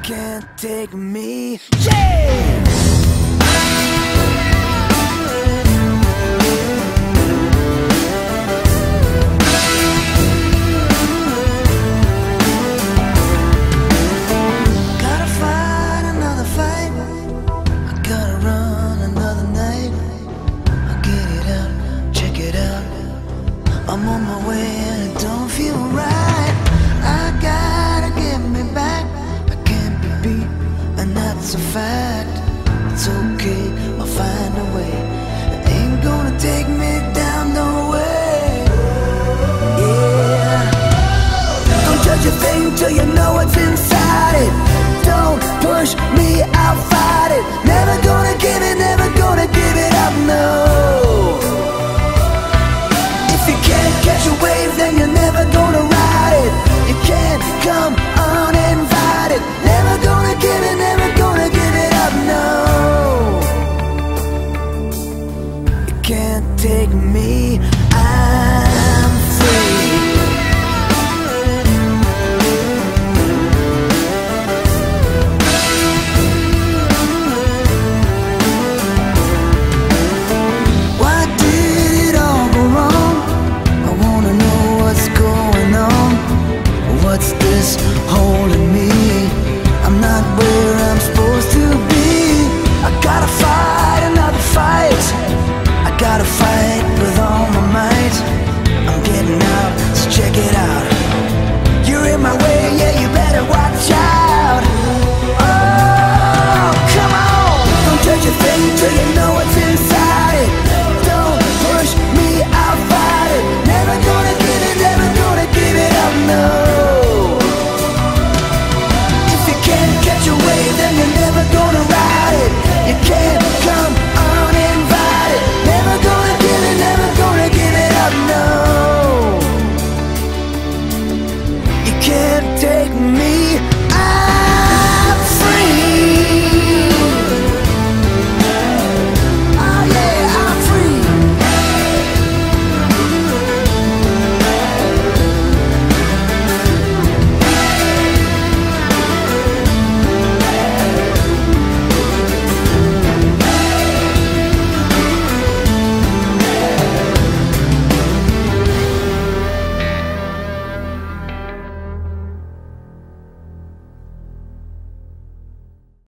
can't take me. Yeah! I'm on my way and it don't feel right. I gotta get me back. I can't be beat, and that's a fact. It's okay, I'll find a way. It ain't gonna take me down, no way. Yeah. Don't judge a thing till you know what's inside it. Don't push me, I'll fight it. Never gonna give it, never gonna give it up, no. Catch a wave, then you're never gonna ride it. You can't come uninvited. Never gonna give it, never gonna give it up, no. You can't take me.